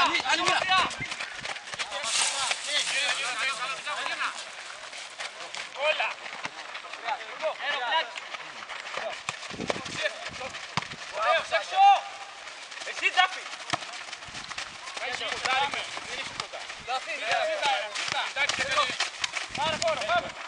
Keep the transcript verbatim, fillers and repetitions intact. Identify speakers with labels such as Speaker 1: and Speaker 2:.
Speaker 1: Άλλη μία. Όλα. Ωραίος, έξω. Εσύ Τζάφη. Δεν είσαι κοντά. Δεν είσαι κοντά. Τζάφη. Πάρε χώρο, πάμε.